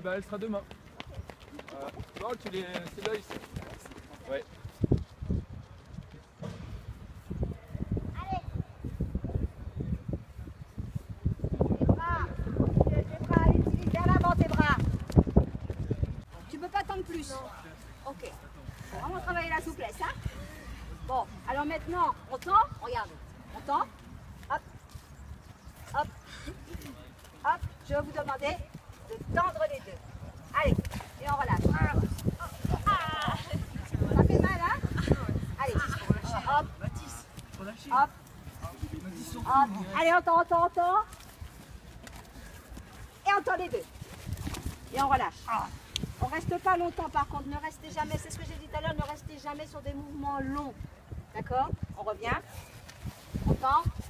bah, elle sera demain. Non, c'est là ici. Ouais. Les bras, utilise vers l'avant tes bras. Tu peux pas tendre plus. Ok. Faut vraiment travailler la souplesse, hein. Bon, alors maintenant, on tend, regarde. On tend. Hop. Hop. Hop. Je vais vous demander de tendre les deux. Allez, et on relâche. Ça fait mal, hein? Allez. Hop. Hop. Hop. Allez, on tend, on tend, on tend. Et on tend les deux. Et on relâche. On reste pas longtemps par contre, ne restez jamais, c'est ce que j'ai dit tout à l'heure, ne restez jamais sur des mouvements longs. D'accord? On revient. On tend.